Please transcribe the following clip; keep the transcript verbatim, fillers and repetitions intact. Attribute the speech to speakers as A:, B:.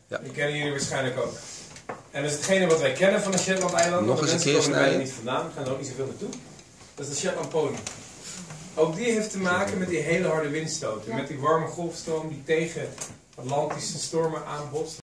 A: Ja.
B: Die kennen jullie waarschijnlijk ook. En dat is hetgene wat wij kennen van de Shetland-eilanden.
A: Nog
B: want
A: eens
B: de
A: een
B: mensen
A: keer
B: komen er bijna
A: snijden.
B: niet vandaan, we gaan er ook niet zoveel naartoe. Dat is de Shetland Pony. Ook die heeft te maken met die hele harde windstoten. Met die warme golfstroom die tegen Atlantische stormen aanbotst.